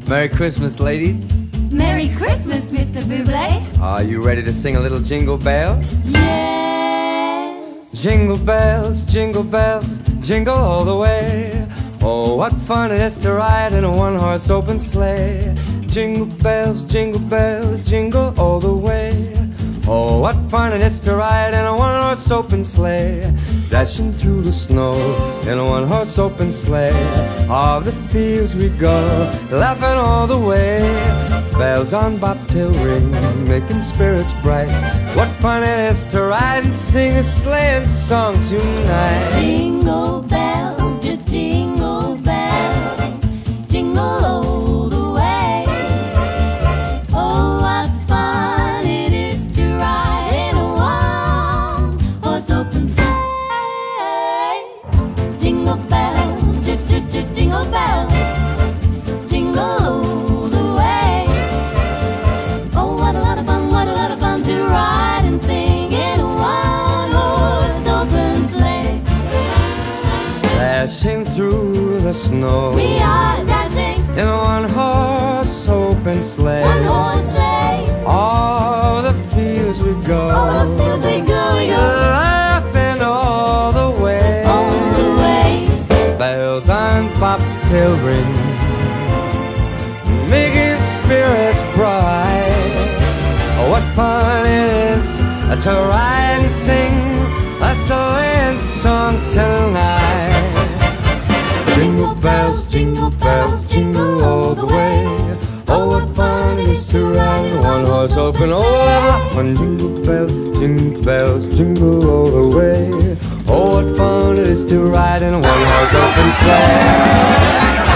Merry Christmas, ladies. Merry Christmas, Mr. Bublé. Are you ready to sing a little Jingle Bells? Yes. Jingle bells, jingle all the way. Oh, what fun it is to ride in a one-horse open sleigh. Jingle bells, jingle all the way. Oh, what fun it is to ride in a one-horse open sleigh. Dashing through the snow in a one-horse open sleigh. Of the fields we go, laughing all the way. Bells on bobtail ring, making spirits bright. What fun it is to ride and sing a sleighing song tonight. Jingle bells, just jingle bells, jingle all the way. Oh, what fun it is to ride in a one-horse open sleigh. Jingle bells, just jingle bells, jingle all the way. Oh, what a lot of fun to ride and sing in a one-horse open sleigh. Dashing through the snow, We are dashing in a one-horse open sleigh. one-horse sleigh. All the fields we go, All the fields we go, laughing all the way. all the way. Bells on bobtail ring, making spirits bright. Oh, what fun it is to ride and sing a sleighing song tonight. Jingle bells, jingle all the way. Oh, what fun it is to ride in a one-horse open. Oh, what fun! Jingle all the way. Oh, what fun it is to ride in a one-horse open sleigh.